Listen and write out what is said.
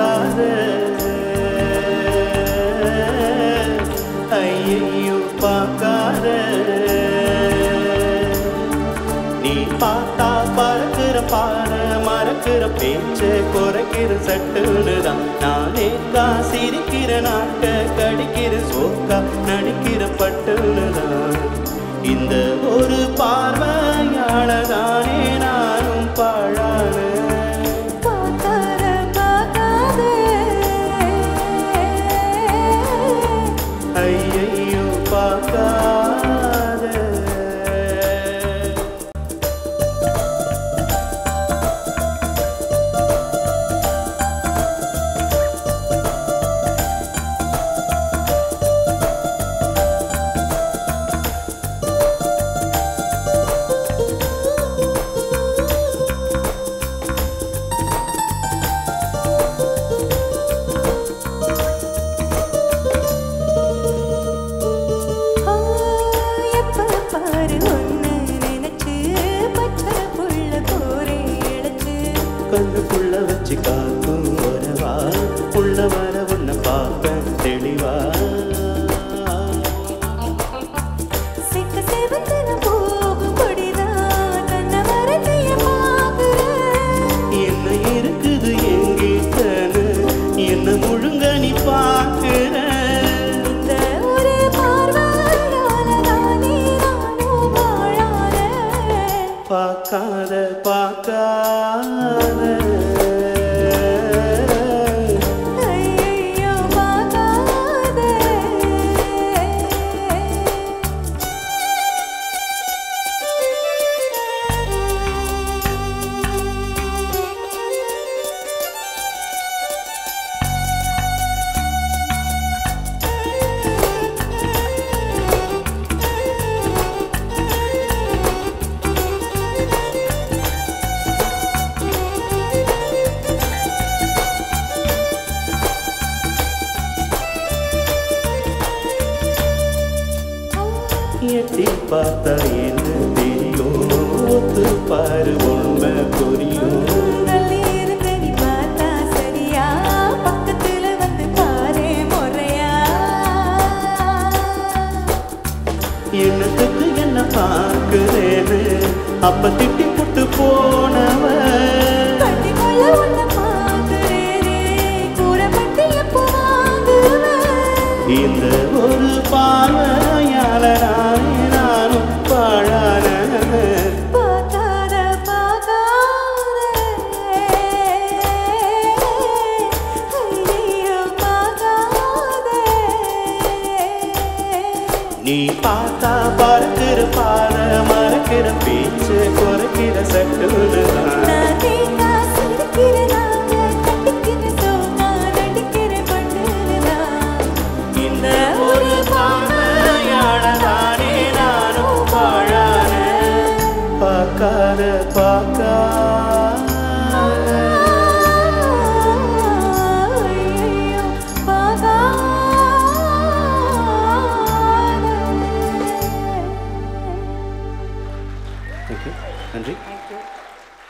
பார்க்காத ஐயையோ பார்க்காத நீ பார்த்தா பறக்கிற பாரு மறக்கிற பேச்சு குறைக்கிற சட்டுனுதான் நானே சிரிக்கிற நாட்ட கடிக்கிற சோக்கா நடிக்கிற பட்டுனுதான் இந்த ஒரு பார்வையாளதானே நானும் பாழான ஐயையோ பார்க்காத கண்ணுக்குள்ள வச்சு காக்கும் வரவா உள்ள வர உன்னை பார்ப்பேன் தெளிவா என்ன இருக்குது எங்கிட்டனு என்ன முழுங்க நீ பார்க்கிற பார்க்காத பார்க்காத ஐயையோ பார்க்காத எட்டி பார்த்தா என்ன தெரியும் ஒத்து பாரு உண்மை புரியும் என்னத்துக்கு என்ன பார்க்கிறேன்னு அப்ப திட்டி புட்டு போனவ இந்த ஒரு பார்வையால நானும் பாழான நீ பார்த்தா பறக்கிற பாத மறக்கிற பேச்சு குறைக்கிற சட்டுதான் இந்த ஒரு பார்வையாளதானே நானும் பாழான பார்க்காத